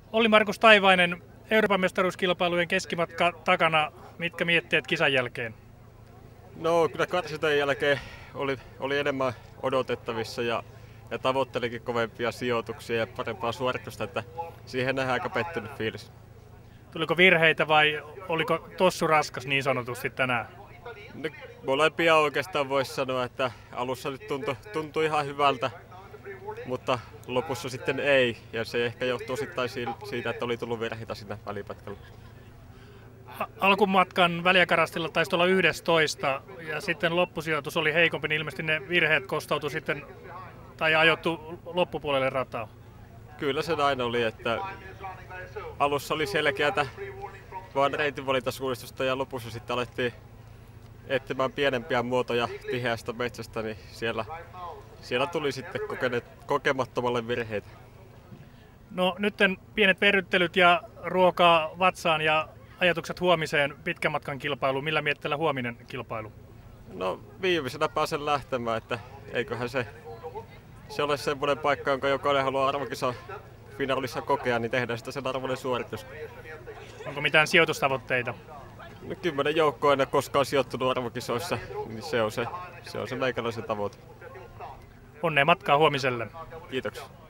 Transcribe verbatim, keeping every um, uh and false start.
Olli-Markus Taivainen, Euroopan mestaruuskilpailujen keskimatka takana. Mitkä mietteet kisan jälkeen? No kyllä karsintojen jälkeen oli, oli enemmän odotettavissa ja, ja tavoittelikin kovempia sijoituksia ja parempaa suoritusta, että siihen nähdään aika pettynyt fiilis. Tuliko virheitä vai oliko tossu raskas niin sanotusti tänään? No, molempia oikeastaan voisi sanoa, että alussa nyt tuntui, tuntui ihan hyvältä, mutta lopussa sitten ei. Ja se ehkä johtuu osittain siitä, että oli tullut virheitä siinä välipätkällä. Alkumatkan väliakarastilla taisi olla yksitoista ja sitten loppusijoitus oli heikompi, niin ilmeisesti ne virheet kostautu sitten tai ajoittu loppupuolelle rataa. Kyllä se näin oli, että alussa oli selkeätä vaan reitinvalintasuunnistusta ja lopussa sitten alettiin etsimään pienempiä muotoja tiheästä metsästä, niin siellä, siellä tuli sitten kokeneet, kokemattomalle virheitä. No nytten pienet verryttelyt ja ruokaa vatsaan ja ajatukset huomiseen pitkän matkan kilpailuun. Millä mietteellä huominen kilpailu? No viimeisenä pääsen lähtemään, että eiköhän se, se ole semmoinen paikka, jonka jokainen haluaa arvokisa finaalissa kokea, niin tehdään sitä sen arvoinen suoritus. Onko mitään sijoitustavoitteita? No, kymmenen joukkoa en ole koskaan sijoittunut arvokisoissa, niin se on se, se, on se meikäläisen tavoite. Onnea matkaa huomiselle. Kiitoksia.